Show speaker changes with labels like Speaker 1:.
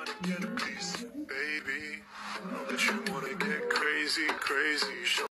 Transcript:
Speaker 1: Baby, know that you wanna get crazy, crazy.